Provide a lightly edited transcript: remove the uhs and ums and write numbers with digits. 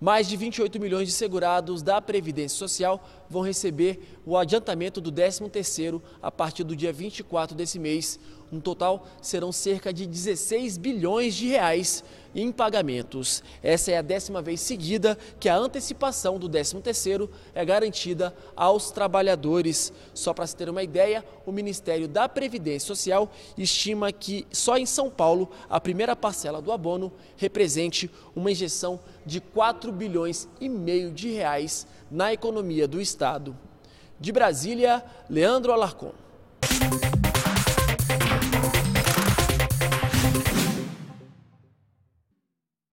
Mais de 28 milhões de segurados da Previdência Social vão receber o adiantamento do 13º a partir do dia 24 desse mês. No total, serão cerca de 16 bilhões de reais em pagamentos. Essa é a 10ª vez seguida que a antecipação do 13º é garantida aos trabalhadores. Só para se ter uma ideia, o Ministério da Previdência Social estima que só em São Paulo a primeira parcela do abono represente uma injeção de 4,5 bilhões de reais na economia do Estado. De Brasília, Leandro Alarcon.